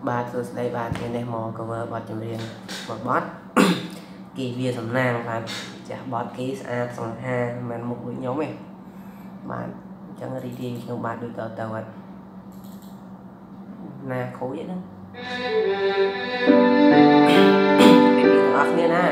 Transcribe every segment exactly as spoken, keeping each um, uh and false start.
បាទសួស្តីបាទខ្ញុំនេះមក cover បទចម្រៀងមួយបទគីវាសំណាងបាទចាស់បទគីស្អាតសង្ហាមិនមុខដូចខ្ញុំទេបាទអញ្ចឹងរីករាយខ្ញុំបាទដូចតទៅអត់ណាខូចហ្នឹងពីពីអស់គ្នាណា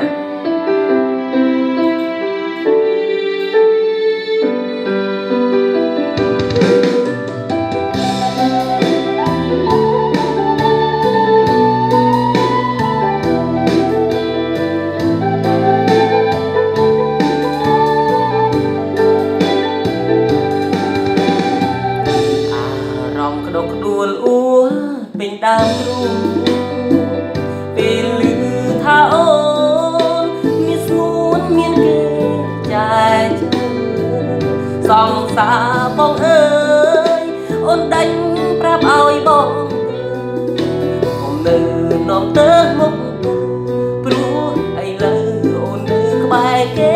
ក្តុកក្តួលអួលពេញដើមទ្រូងពេលឮថាអូនមានស្ងួនមានគេចែកសង្សារបងអើយអូនដាច់ប្រាប់ឲ្យបងខ្ញុំនៅនាំទៅមុខព្រោះឥឡូវអូននៅក្បែរគេ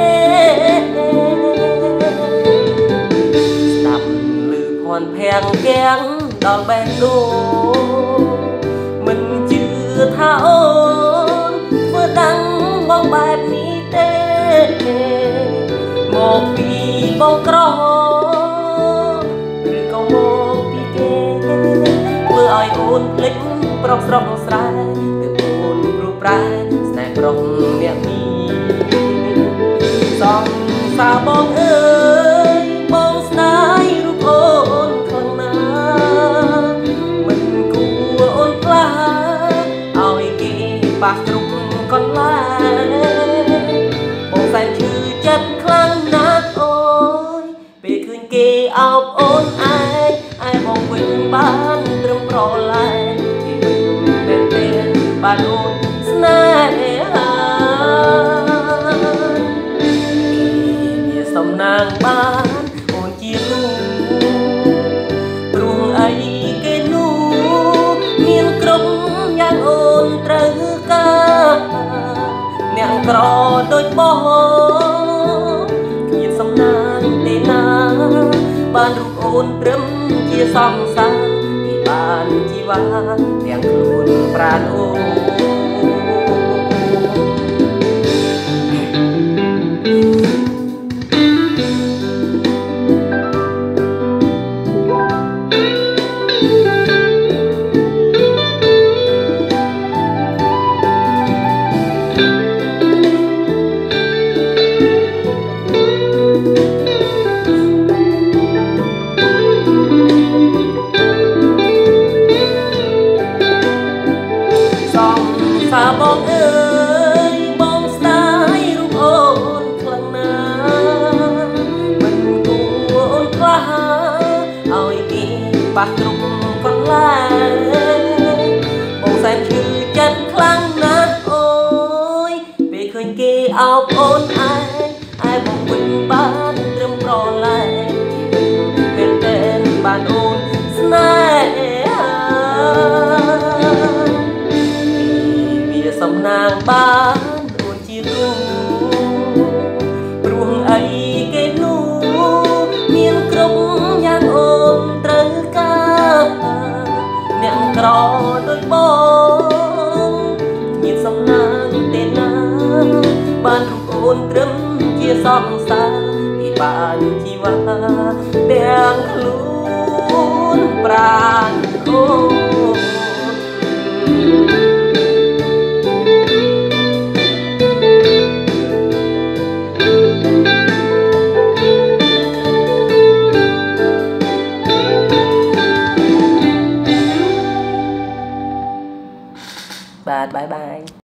ស្ដាប់ឮភ័ន្តភាំងគាំងដល់បេះដូងមិនជឿថាអូនធ្វើដាំងបងបែបនេះទេមកពីបងក្រឬក៏មកពីគេធ្វើឲ្យអូនភ្លេចប្រុសស្រុកស្រែគឺអូនព្រោះប្រែស្នេហ៍ប្រុសអ្នកនេះសងសាបងអើយបងស្នេហ៍រូបអូនខ្លាំងណាប៉ះគ្រប់កន្លែងបងសែនឈឺចិត្តខ្លាំងណាស់អូយពេលឃើញគេអោបអូនឯងឯបងវិញបានត្រឹមប្រឡែងពីវិញពេលពេលបានអូនស្នេហាវាសំណាងបានអូនជារូបព្រោះអីគេនោះមានគ្រប់យ៉ាងអូនត្រូវអ្នកក្រដូចបងគ្មានសំណាងទេណាបានរូបអូនត្រឹមជាសង្សារទីបានជីវ៉ាទាំងខ្លួនប្រាណអូនបងអើយបងស្ដាយរូបអូនខ្លាំងណាស់មិនគួរអូនខ្លាឲ្យគេប៉ះគ្រប់កន្លែងបងសែនឈឺចិត្តខ្លាំងណាស់អូយពេលឃើញគេអោបអូនឯងឯបងវិញបានត្រឹមប្រឡែងពេលតែបានអូនស្នេហាសំណាងបានអូនជារូបព្រោះអីគេនោះមានគ្រប់យ៉ាងអូនត្រូវការអ្នកក្រដូចបងមានសំណាងទេណាបានរូបអូនត្រឹមជាសង្សារពីបានជីវ៉ាទាំងខ្លួនប្រាណអូបាទបាយបាយ